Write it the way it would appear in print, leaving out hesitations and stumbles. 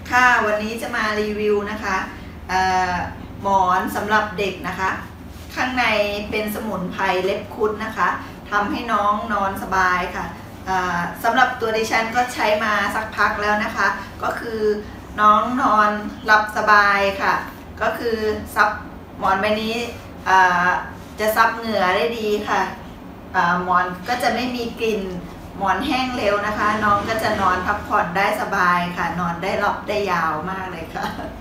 ค่ะวันนี้จะมารีวิวนะคะหมอนสำหรับเด็กนะคะข้างในเป็นสมุนไพรเล็บคุดนะคะทำให้น้องนอนสบายค่ะสำหรับตัวดิฉันก็ใช้มาสักพักแล้วนะคะก็คือน้องนอนหลับสบายค่ะก็คือซับหมอนใบนี้จะซับเหงื่อได้ดีค่ะหมอนก็จะไม่มีกลิ่นหมอนแห้งเร็วนะคะน้องก็จะนอนพักผ่อนได้สบายค่ะนอนได้หลับได้ยาวมากเลยค่ะ